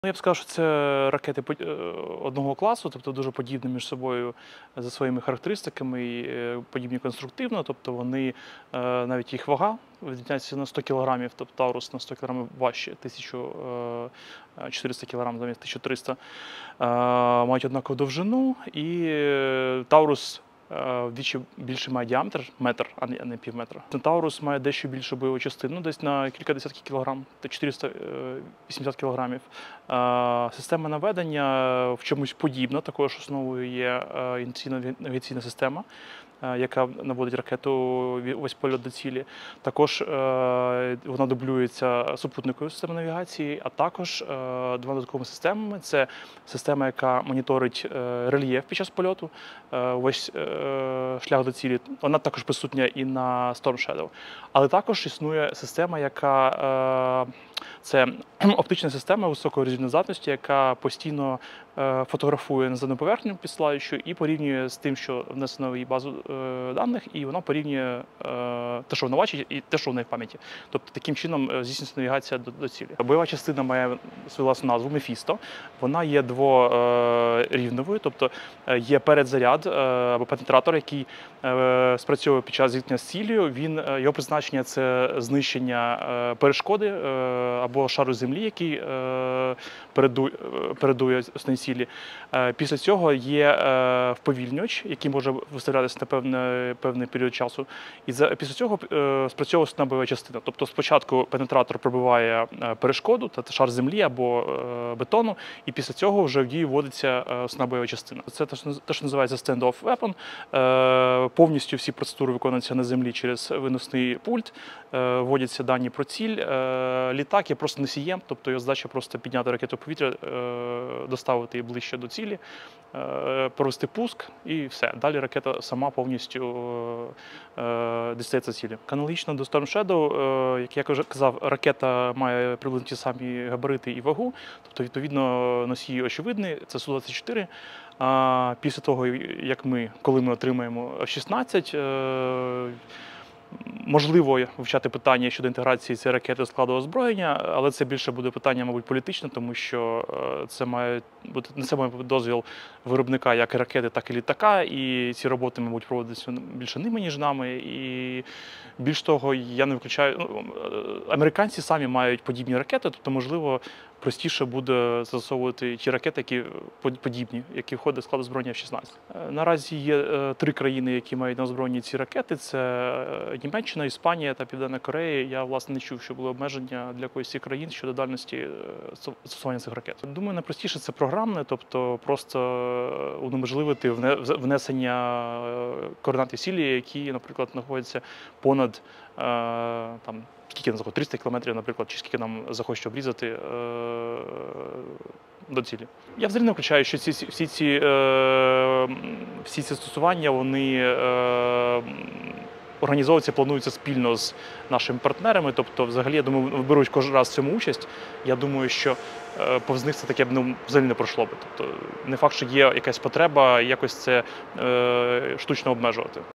Я б сказав, що це ракети одного класу, тобто дуже подібні між собою за своїми характеристиками і подібні конструктивно. Тобто вони, навіть їх вага відрізняється на 100 кг, тобто Таурус на 100 кг важче, 1400 кг замість 1300, мають однакову довжину, і Таурус вдвічі більше має діаметр, метр, а не півметра. Таурус має дещо більшу бойову частину, десь на кілька десятків кілограм, 480 кілограмів. Система наведення в чомусь подібна, також основою є інерційно-навігаційна система, яка наводить ракету весь польот до цілі. Також вона дублюється супутниковою системою навігації, а також двома додатковими системами. Це система, яка моніторить рельєф під час польоту, весь шлях до цілі. Вона також присутня і на Storm Shadow. Але також існує система, яка це оптична система високої результатності, яка постійно фотографує наземну поверхню підсилаючу і порівнює з тим, що внесено в її базу даних, і вона порівнює те, що вона бачить, і те, що в неї в пам'яті. Тобто таким чином здійснюється навігація до цілі. Бойова частина має свою власну назву Мефісто. Вона є дворівневою, тобто є передзаряд або пенетратор, який спрацьовує під час зіткнення з ціллю. Його призначення – це знищення перешкоди або шару землі, який передує основній цілі. Після цього є вповільнювач, який може виставлятися на певний період часу. І після цього спрацьовує основна бойова частина. Тобто спочатку пенетратор пробиває перешкоду, тобто шар землі або бетону, і після цього вже в дію вводиться основна бойова частина. Це те, що називається stand-off weapon. Повністю всі процедури виконуються на землі через виносний пульт, вводяться дані про ціль. Літак є просто носієм, тобто його задача просто підняти ракету в повітря, доставити її ближче до цілі, провести пуск і все. Далі ракета сама повністю дістається цілі. Аналогічно до Storm Shadow, як я вже казав, ракета має приблизно ті самі габарити і вагу, тобто, відповідно, носій очевидний, це Су-24. Після того, коли ми отримаємо F-16, можливо вивчати питання щодо інтеграції цієї ракети в складу озброєння, але це більше буде питання, мабуть, політичне, тому що це має бути дозвіл виробника як і ракети, так і літака, і ці роботи, мабуть, проводяться більше ними, ніж нами. І більш того, я не виключаю, американці самі мають подібні ракети, тобто, можливо, простіше буде застосовувати ті ракети, які подібні, які входять в склад озброєння F-16. Наразі є 3 країни, які мають на озброєнні ці ракети. Це Німеччина, Іспанія та Південна Корея. Я, власне, не чув, що були обмеження для якоїсь цих країн щодо дальності застосування цих ракет. Думаю, найпростіше це програмне, тобто просто унеможливити внесення координат цілі, які, наприклад, знаходяться понад скільки нам захоче, 300 кілометрів, наприклад, чи скільки нам захоче обрізати до цілі. Я взагалі не виключаю, що всі ці застосування, вони організовуються, плануються спільно з нашими партнерами. Тобто, взагалі, я думаю, беруть кожен раз в цьому участь. Я думаю, що повз них це таке взагалі не пройшло би. Тобто, не факт, що є якась потреба якось це штучно обмежувати.